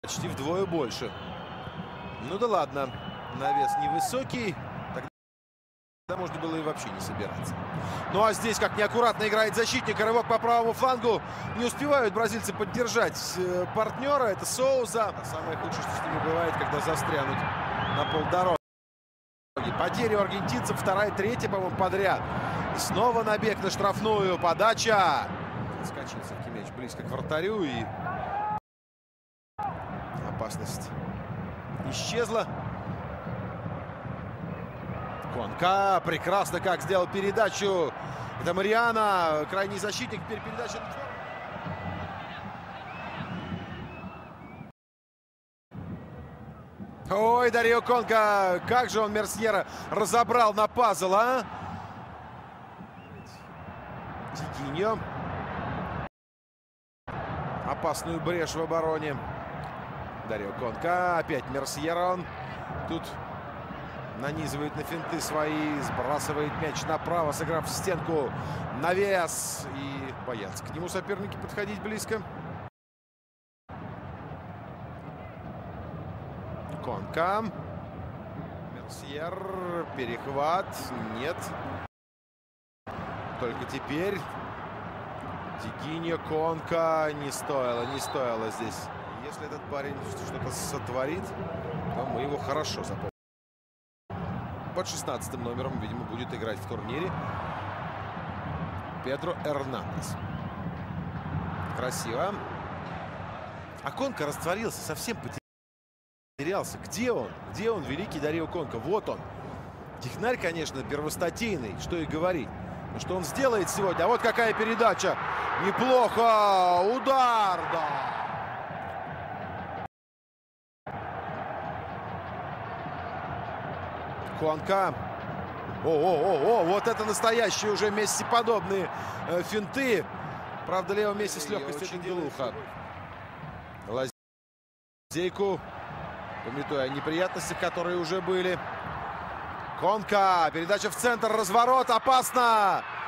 почти вдвое больше. Ну да ладно, навес невысокий. Тогда можно было и вообще не собираться. Ну а здесь как неаккуратно играет защитник. Рывок по правому флангу. Не успевают бразильцы поддержать партнера. Это Соуза. Самое худшее, что с ними бывает, когда застрянут на полдороги. Потери у аргентинцев. Вторая, третья, по-моему, подряд. И снова набег на штрафную. Подача. Скачал все-таки мяч близко к вратарю. И опасность исчезла. Конка прекрасно как сделал передачу. Это Мариано, крайний защитник. Теперь передача. Ой, Дарио Конка, как же он Мерсьера разобрал на пазл, а? Дигиньо. Опасную брешь в обороне. Дарио Конка, опять Мерсьера. Он тут нанизывает на финты свои, сбрасывает мяч направо, сыграв в стенку, навес. И боятся к нему соперники подходить близко. Конка. Мерсьер. Перехват. Нет. Только теперь. Дигиньо, Конка. Не стоило здесь. Если этот парень что-то сотворит, то мы его хорошо запомним. Под 16-м номером, видимо, будет играть в турнире Педро Эрнандес. Красиво. А Конка растворился, совсем потерялся. Где он? Где он, великий Дарио Конка? Вот он. Технарь, конечно, первостатейный, что и говорить. Но что он сделает сегодня? А вот какая передача. Неплохо. Удар, да. Конка. О, вот это настоящие уже Месси-подобные финты. Правда, Лео Месси с легкостью это делуха. Лазейку. Пометуя о неприятностях, которые уже были. Конка. Передача в центр. Разворот. Опасно.